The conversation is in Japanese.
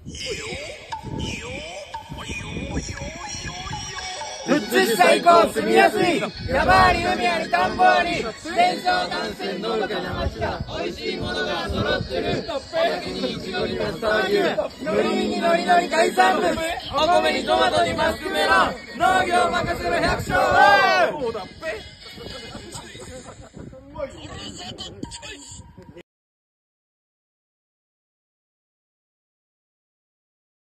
富津市最高住みやすい。山あり海あり田んぼあり、自然草単線のどかな町だ。美味しいものが揃ってる。お酒にいちごにマスター牛、のりにのりのり海産物、お米にトマトにマスクメロン、農業を任せる百姓。そうだっぺ。